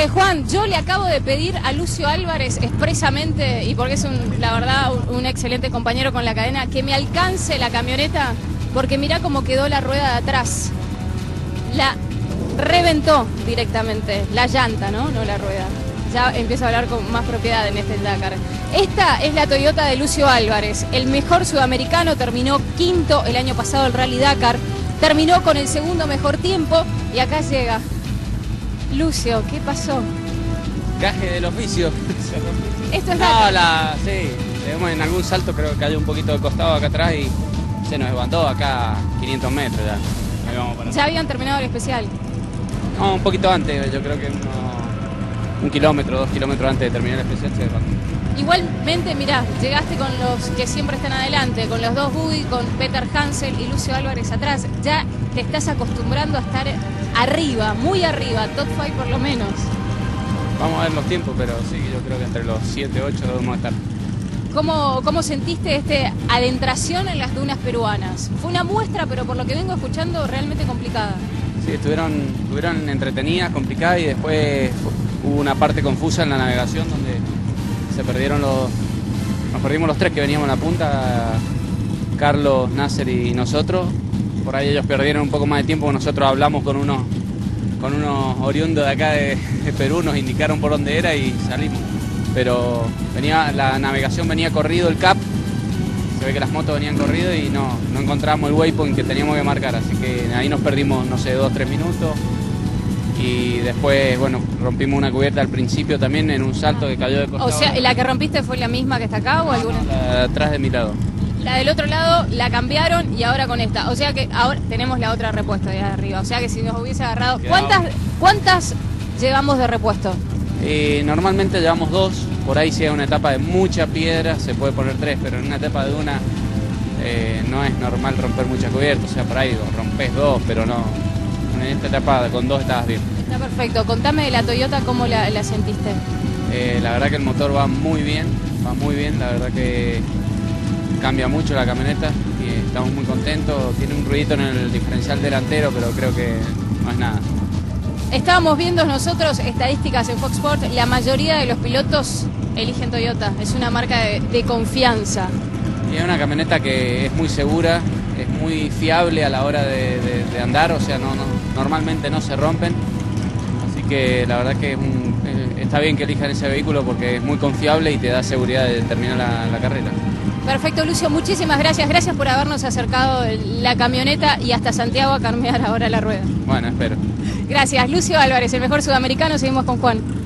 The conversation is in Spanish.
Juan, yo le acabo de pedir a Lucio Álvarez expresamente, y porque es la verdad un excelente compañero con la cadena, que me alcance la camioneta, porque mirá cómo quedó la rueda de atrás. La reventó directamente, la llanta, ¿no? No la rueda. Ya empiezo a hablar con más propiedad en este Dakar. Esta es la Toyota de Lucio Álvarez, el mejor sudamericano, terminó quinto el año pasado el Rally Dakar, terminó con el segundo mejor tiempo y acá llega. Lucio, ¿qué pasó? Caje del oficio. Esto es sí, en algún salto creo que hay un poquito de costado acá atrás y se nos levantó acá 500 metros ya. Ahí vamos para ¿Ya habían terminado el especial? No, un poquito antes, yo creo que 1 kilómetro, 2 kilómetros antes de terminar el especial se levantó. Igualmente, mirá, llegaste con los que siempre están adelante, con los dos Buggy, con Peter Hansel y Lucio Álvarez atrás. Ya te estás acostumbrando a estar arriba, muy arriba, top 5 por lo menos. Vamos a ver los tiempos, pero sí, yo creo que entre los 7, 8 debemos estar. ¿Cómo sentiste adentración en las dunas peruanas? Fue una muestra, pero por lo que vengo escuchando, realmente complicada. Sí, estuvieron entretenidas, complicadas y después hubo una parte confusa en la navegación donde nos perdimos los tres que veníamos en la punta, Carlos, Nasser y nosotros. Por ahí ellos perdieron un poco más de tiempo, nosotros hablamos con unos oriundos de acá de Perú, nos indicaron por dónde era y salimos. Pero la navegación venía corrido el CAP, se ve que las motos venían corrido y no encontramos el waypoint que teníamos que marcar, así que ahí nos perdimos, no sé, 2 o 3 minutos. Y después, bueno, rompimos una cubierta al principio también en un salto que cayó de costado. O sea, ¿la que rompiste fue la misma que está acá o alguna? La de atrás de mi lado. La del otro lado la cambiaron y ahora con esta. O sea que ahora tenemos la otra repuesto de arriba. O sea que si nos hubiese agarrado... ¿Cuántas llevamos de repuesto? Normalmente llevamos 2. Por ahí si es una etapa de mucha piedra se puede poner 3, pero en una etapa de una no es normal romper mucha cubierta. O sea, por ahí rompes 2, pero no. En esta etapa con 2 estabas bien. Está perfecto. Contame de la Toyota, ¿cómo la sentiste? La verdad que el motor va muy bien. La verdad que cambia mucho la camioneta y estamos muy contentos. Tiene un ruidito en el diferencial delantero, pero creo que no es nada. Estábamos viendo nosotros estadísticas en Fox Sports, la mayoría de los pilotos eligen Toyota, es una marca de confianza. Y es una camioneta que es muy segura, es muy fiable a la hora de andar, o sea, normalmente no se rompen, así que la verdad que está bien que elijan ese vehículo porque es muy confiable y te da seguridad de terminar la carrera. Perfecto, Lucio, muchísimas gracias. Gracias por habernos acercado la camioneta y hasta Santiago a cambiar ahora la rueda. Bueno, espero. Gracias, Lucio Álvarez, el mejor sudamericano. Seguimos con Juan.